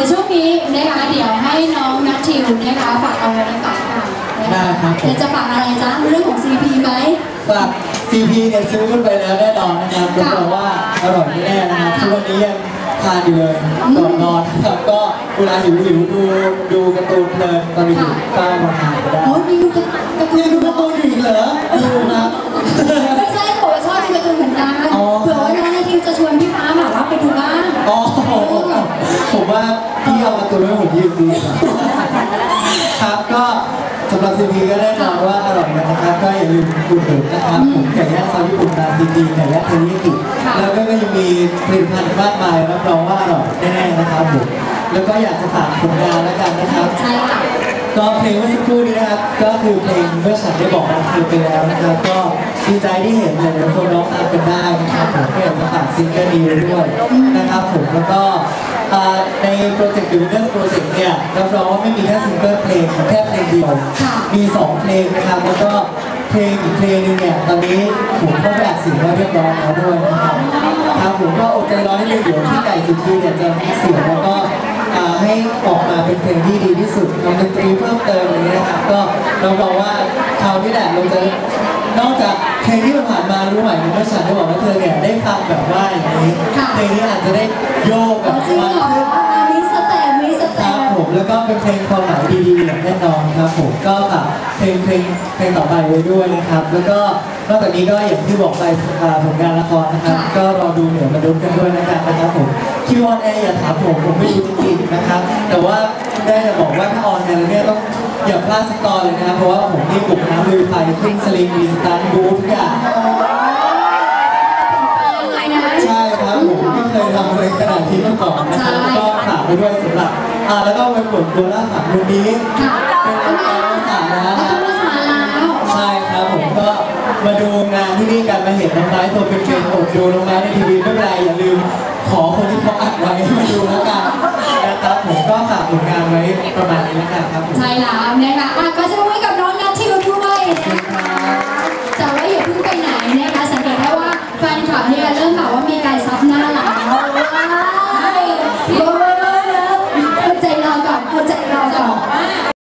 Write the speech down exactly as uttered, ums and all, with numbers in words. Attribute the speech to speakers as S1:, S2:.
S1: ช่วงนี้นะคะเดี๋ยวให้น้องนัททิวนะคะฝากเอาไว้ในก่อนค่ะได้ครับเดี๋ยวจะฝากอะไรจ๊ะเรื่องของ ซี พี ไหม
S2: ฝาก ซี พี เนี่ยซื้อกันไปแล้วแน่นอนนะครับรับรองว่าอร่อยแน่นะครับทุกวันนี้ยังทานอยู่เลยก่อนนอนนะครับก็เวลาหิวหิวดูดูการ์ตูนเพลินตอนนี้ก็มาทานก็ได้
S1: โอ้ยมีดูการ์ตูน
S2: ดูการ์ตูนอีกเหรอดูนะ
S1: ไม่ใช่ผมชอบดูการ์ตูนเหมือนกันเผื่อว่าน้องนาทิวจะชวนพี่ฟ้าแบบว่าไปดูบ้าง
S2: อ๋อผมว่าพี่เอาการ์ตูนไว้ผมยืมดีครับก็สำหรับ ซี พี ก็แน่นอนว่าอร่อยนะครับก็อย่าลืมอุดหนุนนะครับผมไก่ย่างซอยญี่ปุ่นร้าน ซี พี ไก่ย่างเทอริยากิแล้วก็ยังมีผลิตภัณฑ์มากมายรับรองว่าอร่อยแน่ๆนะครับผมแล้วก็อยากจะฝากผลงานแล้วกันนะครับ
S1: ใช่ค่ะ
S2: ก็เพลงเมื่อสักครู่นี้นะครับก็คือเพลงเมื่อฉันได้บอกรักเธอไปแล้วนะครับก็ดีใจที่เห็นหลายๆคนร้องตามกันได้นะครับผมก็อยากจะฝากซิงเกิลนี้ด้วยนะครับผมแล้วก็ในโปรเจกต์ The Winners Project เนี่ยรับรองว่าไม่มีแค่ซิงเกิลเพลงแค่เพลงเดียวมีสองเพลงนะครับแล้วก็เพลงอีกเพลงนึงเนี่ยตอนนี้ผมเข้าไปอัดเสียงไว้เรียบร้อยแล้วด้วยนะครับทางผมก็อดใจรอให้เดี๋ยวที่ไก่สุดที่เนี่ยจะมีเสียงแล้วก็ให้ออกมาเป็นเพลงที่ดีที่สุดทำดนตรีเพิ่มเติมอย่างนี้นะครับก็เราบอกว่าคราวนี้แหละเราจะนอกจากเพลงที่ผ่านมารู้ไหมเมื่อฉันได้บอกว่าเธอเนี่ยได้ฟังแบบว่าอย่างนี้เพลงนี้อาจจะได้โยกแบบว่า
S1: มีสเต็ปมีสเต็ป
S2: ครับผมแล้วก็เป็นเพลงความหมายดีๆอย่างแน่นอนครับผมก็ฝากเพลงเพลงเพลงต่อไปไว้ด้วยนะครับแล้วก็นอกจากนี้ก็อย่างที่บอกไปผลงานละครนะครับก็รอดูเหนือมาดูกันด้วยนะครับนะครับผมคิวออนแอร์อย่าถามผมผมไม่รู้จริงๆนะครับแต่ว่าได้จะบอกว่าถ้าออนแอร์แล้วเนี่ยต้องอย่าพลาดสักตอนเลยนะครับเพราะว่าผมนี่บุกน้ำลุยไฟขึ้นสลิงมีสตาร์บูทุกอย่างใช่ครับผมไม่เคยทำอะไรขนาดนี้มาก่อนนะครับก็ฝากไปด้วยสำหรับอ่าแล้วก็ไปปวดตัวล่าฝันวันนี้เป็นอันตราสารแล้วใช่ครับผมก็มาดูงานที่นี่กันมาเห็นน้องไม้ตัวเป็นเกย์ผมดูน้องไม้ในทีวีไม่เป็นไรอย่าลืมขอคนที่เขาอัดไว้มาดูแล้วกันนะครับผมก็ฝากผลงานไว้ประมาณนี้แล้วกันครับ
S1: ใช่แล้วนะคะก็จะ